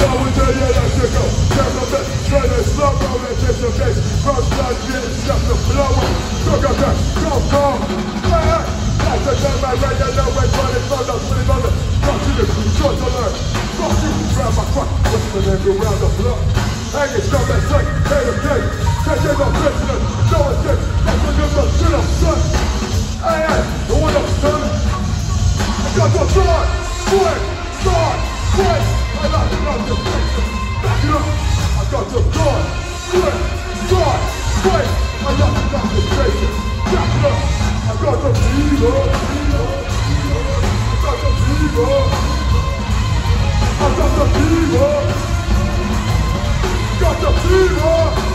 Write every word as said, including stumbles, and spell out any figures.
we tell you that shit go. Check the best, try to slow down and take the base. First blood, getting stuff to blow up. Look at that, go, go. Hey, that's the time I read you know when running from the putting on the fuck you, short to learn. Fuck you, grab my fuck, whistling and go round the block. Hanging stuff and take, take a cake. Taking no business, no escape. That's a good look, shit up, son. Hey, hey, the one up, son. I got the sword, sword, sword, sword. I like it out this picture. Back it up. I got the sword, sword, sword, sword. I like it out this picture. Back it up. I got the fever, fever, fever. I got the fever. I got the fever. Got the fever.